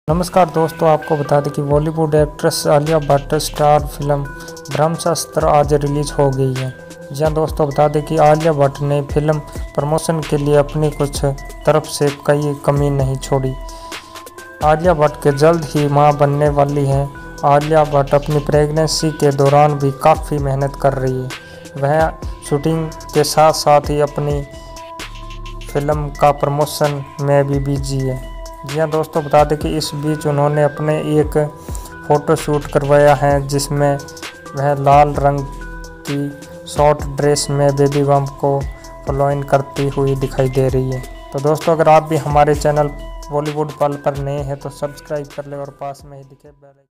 नमस्कार दोस्तों, आपको बता दें कि Bollywood actress Alia Bhatt star film Brahmastra आज रिलीज हो गई है। जी हाँ दोस्तों, बता दें कि आलिया भट्ट ने फिल्म प्रमोशन के लिए अपनी कुछ तरफ से कई कमी नहीं छोड़ी। आलिया भट्ट के जल्द ही मां बनने वाली हैं। आलिया भट्ट अपनी प्रेगनेंसी के दौरान भी काफ़ी मेहनत कर रही है। वह शूटिंग के साथ साथ ही अपनी फिल्म का प्रमोशन में भी बिजी है। जी हाँ दोस्तों, बता दें कि इस बीच उन्होंने अपने एक फ़ोटो शूट करवाया है जिसमें वह लाल रंग की शॉर्ट ड्रेस में बेबी बम्प को फ्लोइन करती हुई दिखाई दे रही है। तो दोस्तों, अगर आप भी हमारे चैनल बॉलीवुड पल पर नए हैं तो सब्सक्राइब कर लें और पास में ही दिखे बेल आइकन